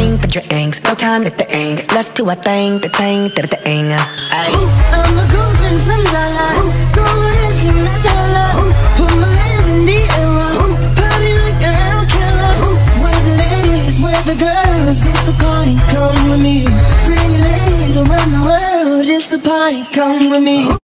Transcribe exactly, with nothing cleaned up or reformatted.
champagne for drinks. No time to think. Let's do a thing, the thing, the thing. Ay. I'ma go spend some dollars. Go and ask him that dollar. Put my hands in the air. Party like a Kara. Where the ladies, where the girls. It's a party, come with me. Pretty ladies around the world. It's a party, come with me.